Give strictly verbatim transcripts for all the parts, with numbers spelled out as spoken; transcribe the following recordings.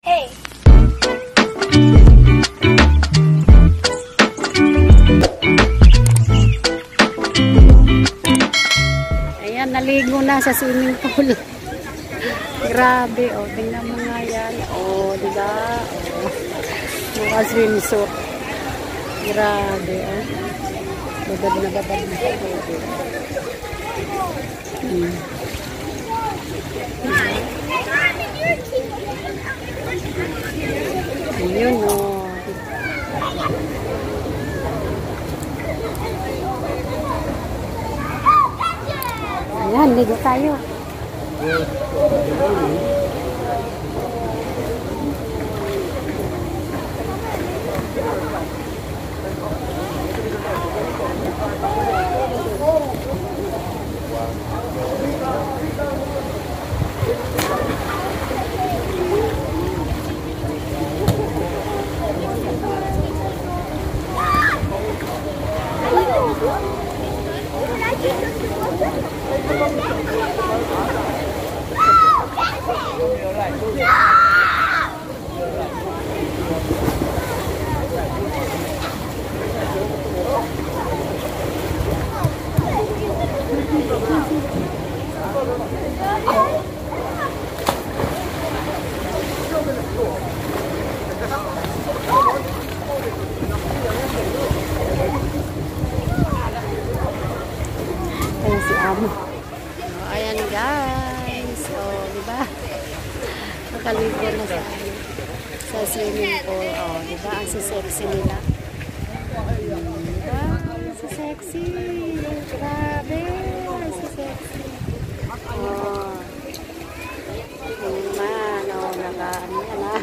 Hey! Ayan, naligo na sa swimming pool. Grabe, oh. Tingnan mo nga yan. Oh, diba? Oh. Mga swimsuit. Grabe, oh. Babad na babad na. Hmm. Ayun, oh. Ayan, ligo tayo. Ayan si Amo. Oh, ayan guys. Oh, di ba? Nakaligo na sa sa swimming pool. Oh, di ba? Ang sexy nila. Hmm, diba? Ang sexy. Grabe. Ang sexy. Oh. Yung man. Oh, naka-ano yan ah.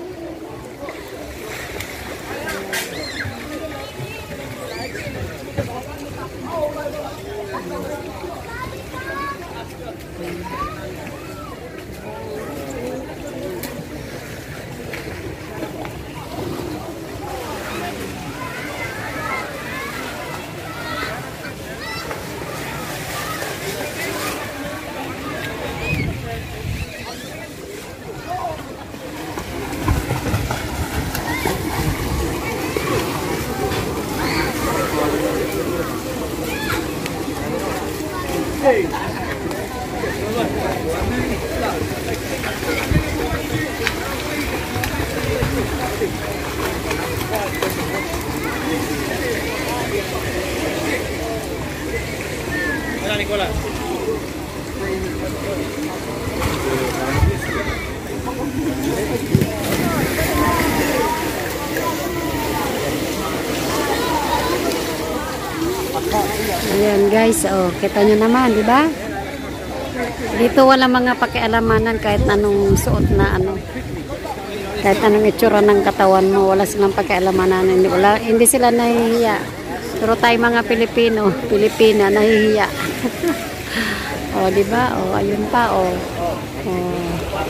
Hola, Nicolás. Ayan guys, oh, kita nyo naman, di ba? Dito wala mga pakialamanan kahit anong suot na ano. Kahit anong itsura ng katawan mo, wala silang pakialamanan. Hindi, wala, hindi sila nahihiya. Pero tayo mga Pilipino, Pilipina, nahihiya. Oh, di ba? Oh, ayun pa, oh. Oh.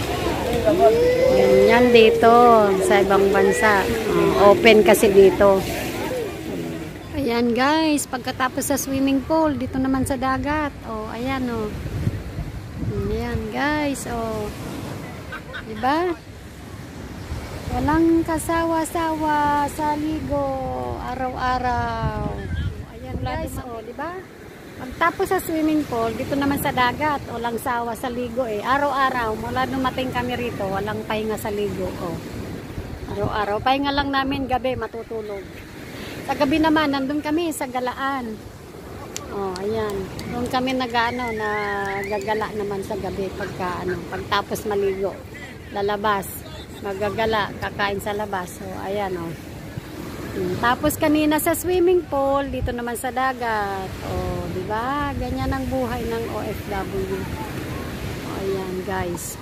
Yan, yan dito sa ibang bansa. Oh, open kasi dito. Ayan guys, pagkatapos sa swimming pool, dito naman sa dagat. Oh, ayan oh. Ayan guys, oh. Diba? Walang kasawa-sawa sa ligo araw-araw. Ayan guys, oh, diba? Pagtapos sa swimming pool, dito naman sa dagat, walang sawa sa ligo eh. Araw-araw, mula dumating kami rito, walang pahinga sa ligo. Oh. Araw-araw, pahinga lang namin gabi, matutulog. Sa gabi naman, nandun kami sa galaan. Oh, ayan. Doon kami nag-ano, nagagala naman sa gabi pagka, ano, pagtapos maligo. Lalabas, magagala, kakain sa labas. So, ayan, oh. Hmm. Tapos kanina sa swimming pool, dito naman sa dagat. Oh, di ba? Ganyan ang buhay ng O F W. Oh, ayan, guys.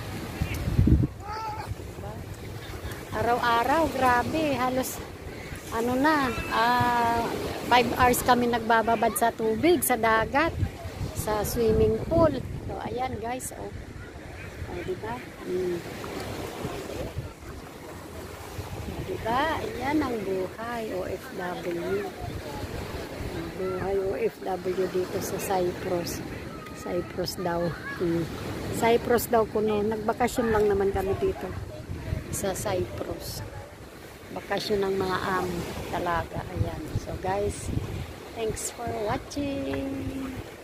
Araw-araw, grabe, halos ano na, uh, five hours kami nagbababad sa tubig, sa dagat, sa swimming pool. So, ayan guys, oh. Oh, diba? Hmm. Diba? Ayan ang buhay O F W. Ang buhay O F W dito sa Cyprus. Cyprus daw. Hmm. Cyprus daw kuno. Nagbakasyon lang naman kami dito. sa Cyprus. Bakasyon ng mga amo talaga. Ayan. So guys, thanks for watching.